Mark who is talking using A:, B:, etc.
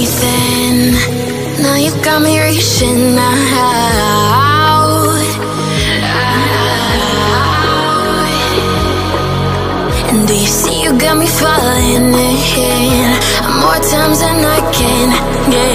A: everything. Now you got me reaching out. And do you see you got me falling in more times than I can get